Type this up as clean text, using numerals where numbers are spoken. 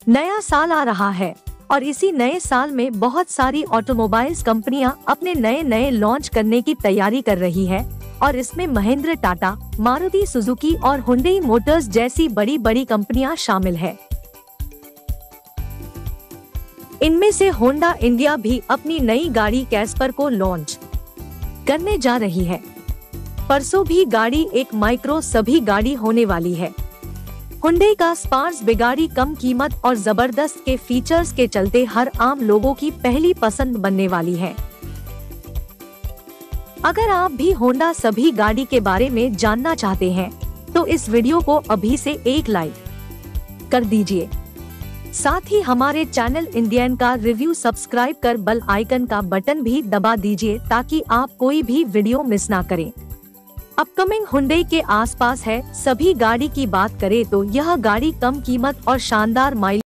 नया साल आ रहा है और इसी नए साल में बहुत सारी ऑटोमोबाइल्स कंपनियां अपने नए लॉन्च करने की तैयारी कर रही है और इसमें महिंद्रा, टाटा, मारुति सुजुकी और हुंडई मोटर्स जैसी बड़ी कंपनियां शामिल है। इनमें से होंडा इंडिया भी अपनी नई गाड़ी कैस्पर को लॉन्च करने जा रही है। परसों भी गाड़ी एक माइक्रो सभी गाड़ी होने वाली है। हुंडई का स्पार्स गाड़ी कम कीमत और जबरदस्त के फीचर्स के चलते हर आम लोगों की पहली पसंद बनने वाली है। अगर आप भी होंडा सभी गाड़ी के बारे में जानना चाहते हैं तो इस वीडियो को अभी से एक लाइक कर दीजिए। साथ ही हमारे चैनल इंडियन का रिव्यू सब्सक्राइब कर बेल आइकन का बटन भी दबा दीजिए ताकि आप कोई भी वीडियो मिस ना करें। अपकमिंग हुंडई के आसपास है सभी गाड़ी की बात करें तो यह गाड़ी कम कीमत और शानदार माइलेज